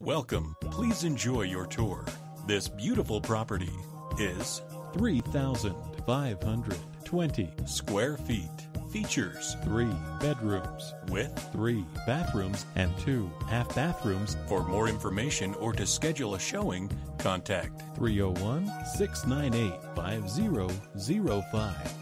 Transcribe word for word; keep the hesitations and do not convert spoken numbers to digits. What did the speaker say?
Welcome. Please enjoy your tour. This beautiful property is three thousand five hundred twenty square feet. Features three bedrooms with three bathrooms and two half bathrooms. For more information or to schedule a showing, contact three oh one, six nine eight, five zero zero five.